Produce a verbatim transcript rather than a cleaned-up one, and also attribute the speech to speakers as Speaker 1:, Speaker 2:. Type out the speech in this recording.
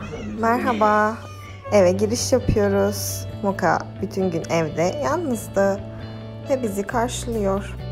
Speaker 1: Merhaba, eve giriş yapıyoruz. Moka bütün gün evde yalnızdı ve bizi karşılıyor.